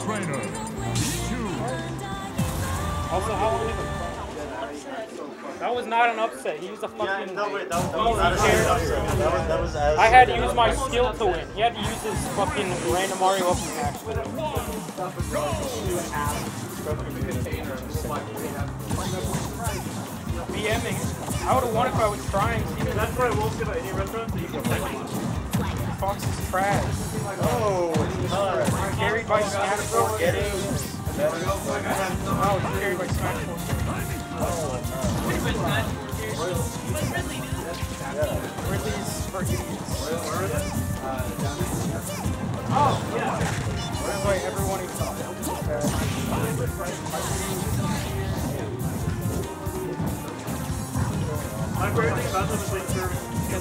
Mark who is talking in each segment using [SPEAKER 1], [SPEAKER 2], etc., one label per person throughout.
[SPEAKER 1] Also, how long that was not an upset. He was a fucking.
[SPEAKER 2] No, wait, that was not an upset. That was as.
[SPEAKER 1] I had to use my skill to win. He had to use his fucking random Mario up attack. BMing. I would have won if I was trying.
[SPEAKER 3] That's why I won't give any restaurants that you can
[SPEAKER 1] Fox is trash.
[SPEAKER 2] Oh,
[SPEAKER 1] Carried by Smash 4. Get it. Oh, he's carried by Smash 4. Ridley's for idiots. Oh, yeah. That's why everyone is
[SPEAKER 3] my favorite thing about them is like they're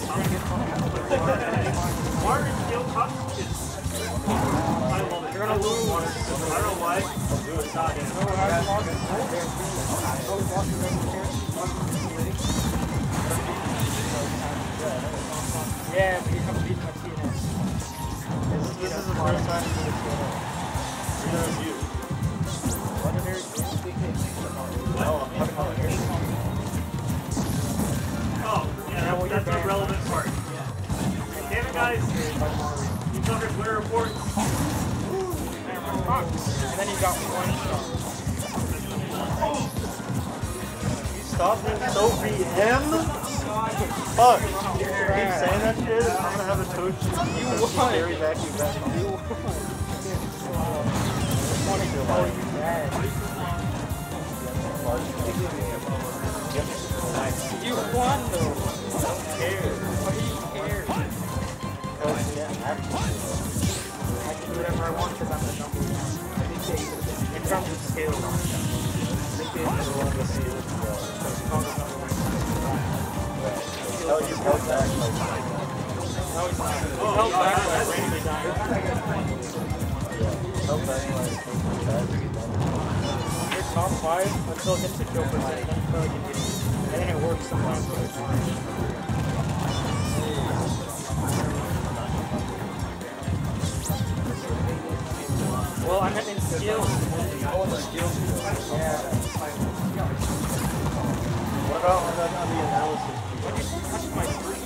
[SPEAKER 3] Martin skill costumes. I love it.
[SPEAKER 1] You're gonna lose.
[SPEAKER 3] I don't know why. I'll do it. Not him.
[SPEAKER 1] Yeah, but you come beat my TNS.
[SPEAKER 2] This is the first time you did a TNS. You.
[SPEAKER 1] Legendary.
[SPEAKER 3] Oh, yeah, that's the relevant part. Damn it, guys. You covered player reports.
[SPEAKER 1] And then you got one shot.
[SPEAKER 2] You stopped being so BM? Fuck. You keep saying that shit, I'm gonna have a coach carry back you back home.
[SPEAKER 1] You won though. I don't care. Why do you care? I can do whatever I want because I'm the number one. In terms of skill.
[SPEAKER 2] Oh, you held back like
[SPEAKER 1] Held back by randomly dying.
[SPEAKER 2] held back like
[SPEAKER 1] You're top 5 until it hits the kill percent, then you feel like you did it. And then it works sometimes for the time. Well, I meant in skills.
[SPEAKER 2] Oh, the skills.
[SPEAKER 1] Yeah.
[SPEAKER 2] What about on the analysis?
[SPEAKER 1] Why did you touch my screen?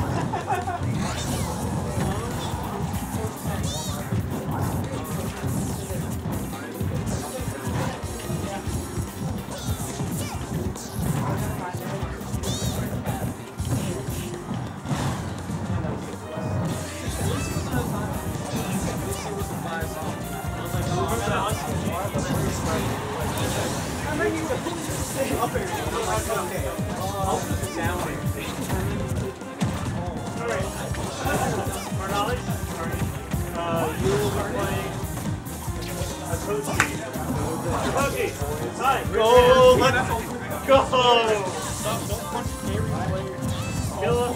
[SPEAKER 2] Go! Let's go!
[SPEAKER 1] Don't punch carry players.
[SPEAKER 3] Kill him.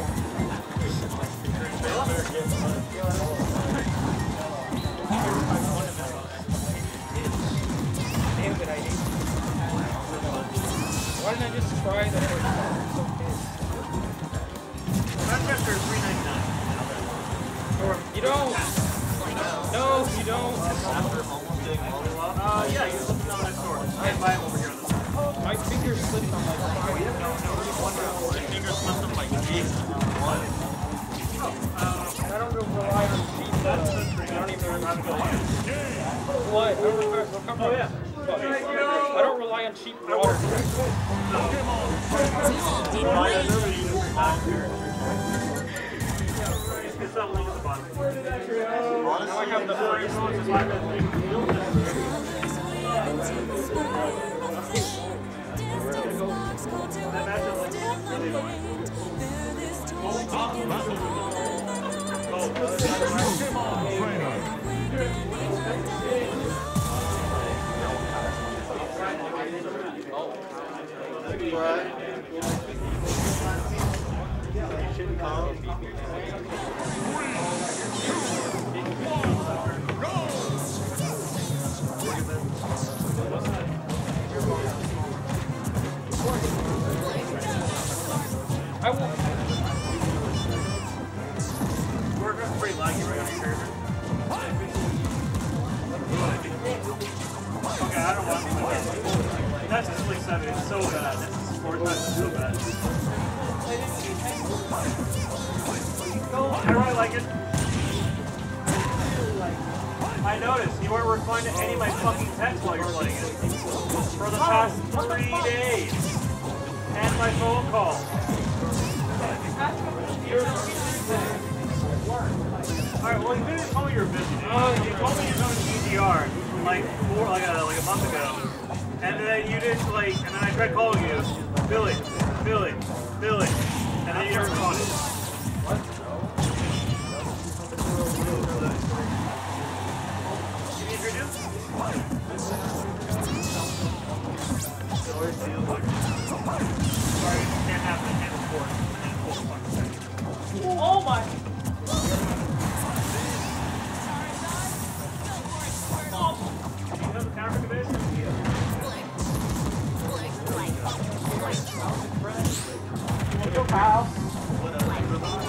[SPEAKER 1] Damn it, I did. Why didn't I just try the first time? I'm so pissed.
[SPEAKER 3] That's after $3.99.
[SPEAKER 1] You don't. No, you don't.
[SPEAKER 3] Yeah, you're looking down next door. I buy him over here on this side.
[SPEAKER 1] My finger slipped on my
[SPEAKER 3] My fingers slipped on my cheek.
[SPEAKER 1] I don't rely on cheap. I don't even rely on what? Oh yeah. I don't rely on cheap water.
[SPEAKER 3] It's that link at the bottom.
[SPEAKER 1] Now I have the first one. I will. We're pretty laggy right on your server.
[SPEAKER 3] I really like it. I noticed you weren't replying to any of my fucking texts while you're playing it. For the past 3 days. And my phone call. Alright, well you didn't tell me you were busy, dude. You told me you were going to EGR like a month ago. And then you didn't and then I tried calling you. Billy. And then you never responded.
[SPEAKER 1] Oh my! Go, Kyle.